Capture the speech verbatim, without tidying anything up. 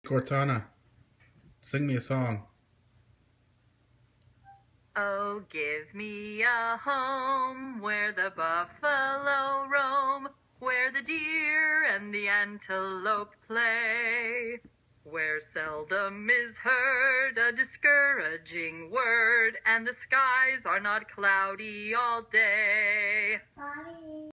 Cortana, sing me a song. Oh, give me a home where the buffalo roam, where the deer and the antelope play, where seldom is heard a discouraging word, and the skies are not cloudy all day. Mommy.